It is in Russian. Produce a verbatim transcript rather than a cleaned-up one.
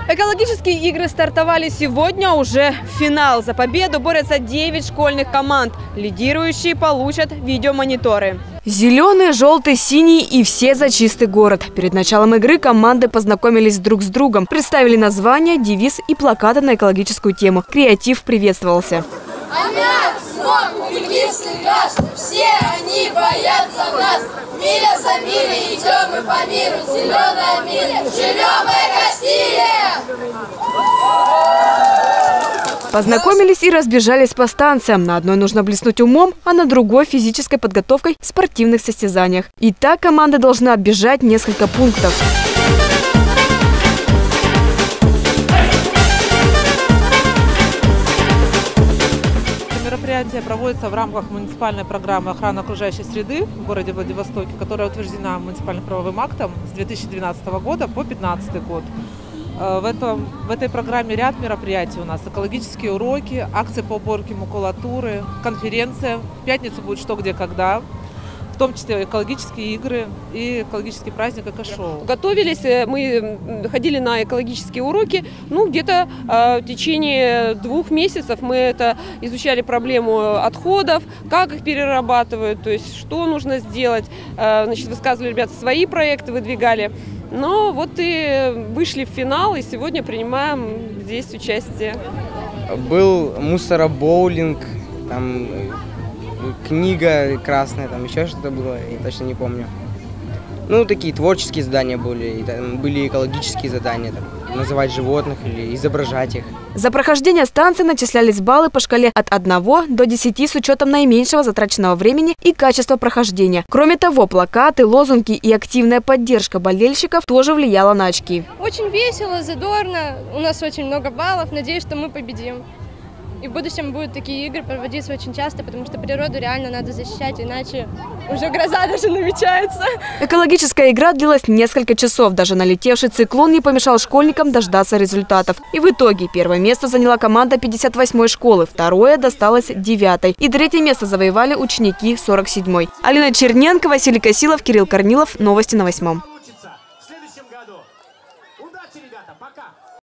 Экологические игры стартовали сегодня, уже финал. За победу борются девять школьных команд. Лидирующие получат видеомониторы. Зеленый, желтый, синий и все за чистый город. Перед началом игры команды познакомились друг с другом. Представили названия, девиз и плакаты на экологическую тему. Креатив приветствовался. Аммиак, смог, углекислый газ, все они боятся нас. Миля за милей идем мы по миру, зеленая миля, живем Эко-Стиле! Познакомились и разбежались по станциям. На одной нужно блеснуть умом, а на другой – физической подготовкой в спортивных состязаниях. И так команда должна оббежать несколько пунктов. Мероприятие проводится в рамках муниципальной программы охраны окружающей среды в городе Владивостоке, которая утверждена муниципальным правовым актом с две тысячи двенадцатого года по две тысячи пятнадцатый год. В, этом, в этой программе ряд мероприятий у нас. Экологические уроки, акции по уборке макулатуры, конференция. В пятницу будет «Что, где, когда». В том числе экологические игры и экологический праздник «Эко-шоу». Готовились, мы ходили на экологические уроки. Ну, где-то э, в течение двух месяцев мы это изучали проблему отходов, как их перерабатывают, то есть что нужно сделать. Э, значит, высказывали ребята свои проекты, выдвигали. Но вот и вышли в финал, и сегодня принимаем здесь участие. Был мусоробоулинг, там книга красная, там еще что-то было, я точно не помню. Ну, такие творческие задания были, и там были экологические задания, там, называть животных или изображать их. За прохождение станции начислялись баллы по шкале от одного до десяти с учетом наименьшего затраченного времени и качества прохождения. Кроме того, плакаты, лозунги и активная поддержка болельщиков тоже влияла на очки. Очень весело, задорно, у нас очень много баллов, надеюсь, что мы победим. И в будущем будут такие игры проводиться очень часто, потому что природу реально надо защищать, иначе уже гроза даже намечается. Экологическая игра длилась несколько часов. Даже налетевший циклон не помешал школьникам дождаться результатов. И в итоге первое место заняла команда пятьдесят восьмой школы, второе досталось девятой. И третье место завоевали ученики сорок седьмой. Алина Черненко, Василий Косилов, Кирилл Корнилов. Новости на восьмом.